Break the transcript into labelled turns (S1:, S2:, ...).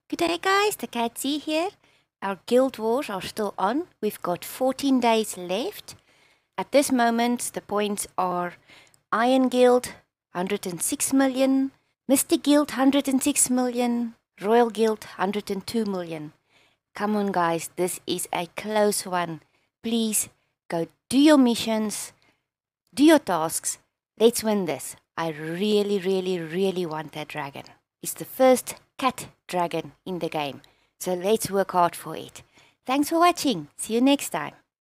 S1: Good day guys, thecatZee here. Our guild wars are still on. We've got 14 days left. At this moment, the points are Iron Guild 106 million, Mystic Guild 106 million, Royal Guild 102 million. Come on guys, this is a close one. Please go do your missions, do your tasks. Let's win this. I really want that dragon. It's the first cat dragon in the game. So let's work hard for it. Thanks for watching. See you next time.